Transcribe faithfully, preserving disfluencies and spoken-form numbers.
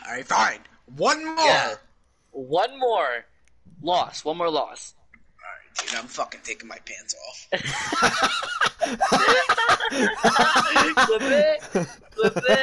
Alright, fine. One more! Yeah. One more loss. One more loss. Alright, dude, I'm fucking taking my pants off. Flip it. Flip it.